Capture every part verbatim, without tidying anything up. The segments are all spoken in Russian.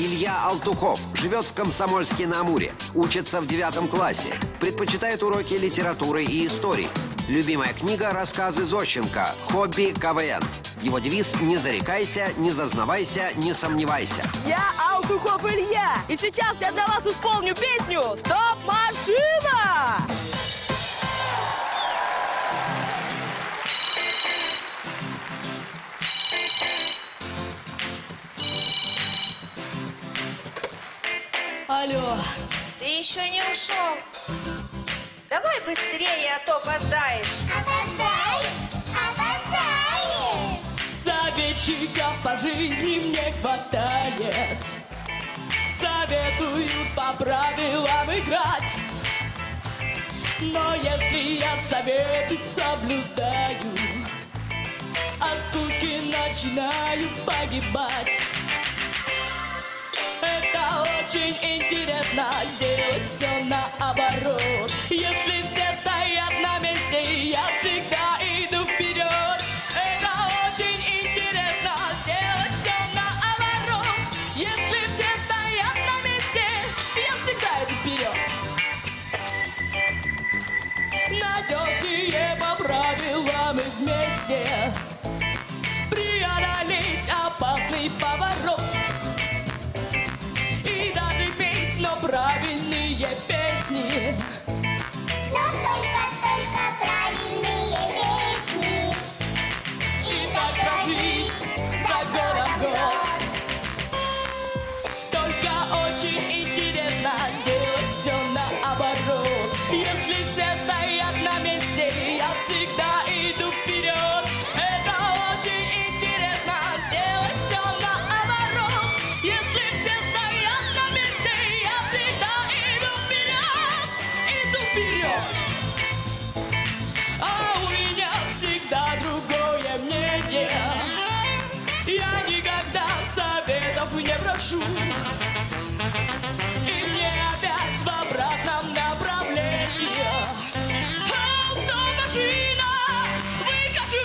Илья Алтухов живет в Комсомольске-на-Амуре, учится в девятом классе, предпочитает уроки литературы и истории. Любимая книга – рассказы Зощенко, хобби – КВН. Его девиз – не зарекайся, не зазнавайся, не сомневайся. Я Алтухов Илья, и сейчас я для вас исполню песню «Стоп-машина». Алло. Ты еще не ушел. Давай быстрее, а то опоздаешь. Опоздаешь, опоздаешь. Советчиков по жизни мне хватает. Советую по правилам играть. Но если я советы соблюдаю, от скуки начинаю погибать. Это очень интересно, сделать все наоборот. Если все стоят на месте, я всегда иду вперед. Это очень интересно, сделать все наоборот. Если все стоят на месте, я всегда иду вперед. Надежнее по правилам и вместе преодолеть опасный поворот. Но правильные песни. Но только, только правильные песни. И так прожить за годом год. Только очень интересно сделать все наоборот. Если все стоят на месте, я всегда иду вперед. Это очень интересно сделать все наоборот. Если все стоят на месте, я всегда иду вперед, иду вперед. А у меня всегда другое мнение. Я никогда советов не прошу. И мне опять в обратном направлении. Автомашина, выкажу.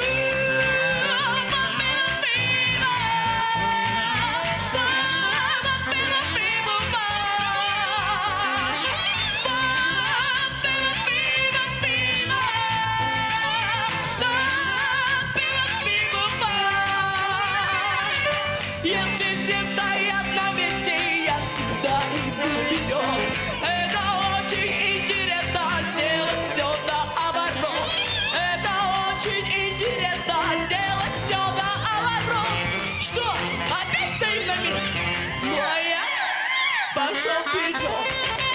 Если все стоят на месте, я всегда иду вперед. Это очень интересно, сделать все наоборот. Это очень интересно, сделать все наоборот. Что, опять стоим на месте? Ну а я пошел вперед.